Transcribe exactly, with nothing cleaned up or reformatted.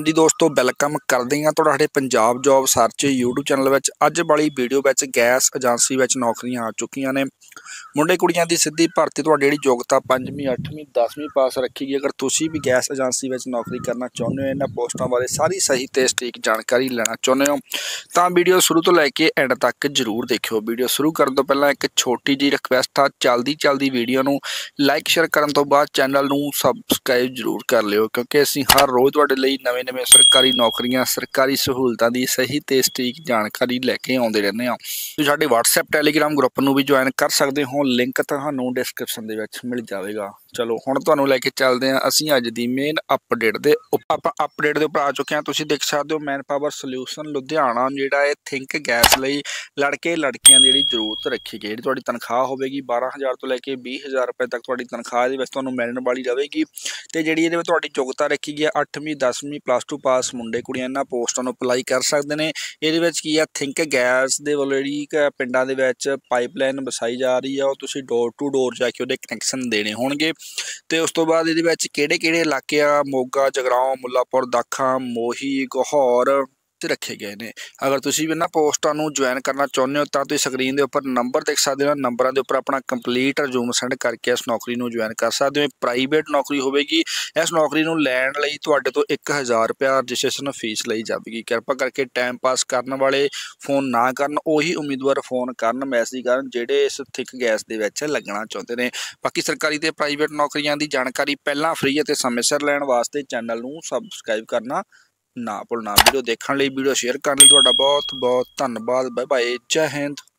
जी दोस्तों वेलकम करते हैं तुहाडे Punjab job search YouTube channel विच। अज वाली वीडियो विच गैस एजेंसी विच नौकरियां आ चुकियां ने। मुंडे कुड़ियां दी सीधी भर्ती तुहाडी जिहड़ी योग्यता पंजवीं अठवीं दसवीं पास रखी गई। अगर तुसीं भी गैस एजेंसी विच नौकरी करना चाहुंदे हो, इन्हां पोस्टां बारे सारी सही ते सटीक जानकारी लेना चाहुंदे हो तां वीडियो शुरू तो लैके एंड तक जरूर देखियो। वीडियो शुरू करन तो पहलां एक छोटी जी रिक्वेस्ट आ, चलदी चलदी वीडियो नूं लाइक शेयर करन तो बाद चैनल नूं सबसक्राइब जरूर कर लिओ, क्योंकि असीं हर रोज़ तुहाडे लई नवें नवें सरकारी नौकरियां सरकारी सहूलतां दी सही ते सटीक जानकारी लैके आउंदे रहंदे हां। तुसीं साडे WhatsApp टैलीग्राम ग्रुप नूं भी ज्वाइन कर सकदे हो, लिंक तुहानूं डिस्क्रिप्शन दे विच मिल जावेगा। चलो हुण तुहानूं लैके चलदे हां असीं अज दी मेन अपडेट दे उप्पर अपडेट दे उप्पर आ चुके हां। तुसीं देख सकदे हो मैन पावर सॉल्यूशन लुधियाना जिहड़ा है थिंक गैस लई लड़के लड़कियां दी जिहड़ी जरूरत रखी गई। जिहड़ी तुहाडी तनखाह होवेगी बारह हज़ार तो लैके बीस हज़ार रुपए तक तुहाडी तनखाह दे विच तुहानूं मिलण वाली रवेगी। ते जिहड़ी इहदे विच तुहाडी योग्यता रखी गई अठवीं दसवीं प्लस टू पास मुंडे कुड़ियां इन्हां पोस्टां नूं अप्लाई कर सकदे ने। इहदे विच की आ थिंक गैस दे वल्लों जिहड़ी पिंडां दे विच पाइपलाइन वसाई जा रही है, ਉਹ तुसीं डोर टू डोर जाके ਉਹਦੇ कनैक्शन देने होणगे। ਤੇ ਉਸ ਤੋਂ ਬਾਅਦ ਇਹਦੇ ਵਿੱਚ ਕਿਹੜੇ ਕਿਹੜੇ ਇਲਾਕੇ ਆ ਮੋਗਾ ਜਗਰਾਓਂ ਮੁੱਲਾਪੁਰ ਦਾਖਾ ਮੋਹੀ ਗਹੌਰ ਤੇ ਰੱਖੇ ਗਏ ਨੇ। ਅਗਰ ਤੁਸੀਂ ਵੀ ਇਹਨਾਂ ਪੋਸਟਾਂ ਨੂੰ ਜੁਆਇਨ ਕਰਨਾ ਚਾਹੁੰਦੇ ਹੋ ਤਾਂ ਤੁਸੀਂ ਸਕਰੀਨ ਦੇ ਉੱਪਰ ਨੰਬਰ ਦੇਖ ਸਕਦੇ ਹੋ। ਨੰਬਰਾਂ ਦੇ ਉੱਪਰ ਆਪਣਾ ਕੰਪਲੀਟ ਰਿਜ਼ਿਊਮ ਸੈਂਡ ਕਰਕੇ ਇਸ ਨੌਕਰੀ ਨੂੰ ਜੁਆਇਨ ਕਰ ਸਕਦੇ ਹੋ। ਪ੍ਰਾਈਵੇਟ ਨੌਕਰੀ ਹੋਵੇਗੀ। ਇਸ ਨੌਕਰੀ ਨੂੰ ਲੈਣ ਲਈ ਤੁਹਾਡੇ ਤੋਂ ਇੱਕ ਹਜ਼ਾਰ ਰੁਪਇਆ ਰਜਿਸਟ੍ਰੇਸ਼ਨ ਫੀਸ ਲਈ ਜਾਵੇਗੀ। ਕਿਰਪਾ ਕਰਕੇ ਟਾਈਮ ਪਾਸ ਕਰਨ ਵਾਲੇ ਫੋਨ ਨਾ ਕਰਨ, ਉਹੀ ਉਮੀਦਵਾਰ ਫੋਨ ਕਰਨ ਮੈਸੇਜ ਕਰਨ ਜਿਹੜੇ ਇਸ ਥਿਕ ਗੈਸ ਦੇ ਵਿੱਚ ਲੱਗਣਾ ਚਾਹੁੰਦੇ ਨੇ। ਬਾਕੀ ਸਰਕਾਰੀ ਤੇ ਪ੍ਰਾਈਵੇਟ ਨੌਕਰੀਆਂ ਦੀ ਜਾਣਕਾਰੀ ਪਹਿਲਾਂ ਫ੍ਰੀ ਅਤੇ ਸਮੇਂ ਸਿਰ ਲੈਣ ਵਾਸਤੇ ਚੈਨਲ ਨੂੰ ਸਬਸਕ੍ਰਾइब करना ना भुलना। वीडियो देखने लिए वीडियो शेयर करने लिए तुहाडा बहुत बहुत धन्यवाद। बाय बाय, जय हिंद।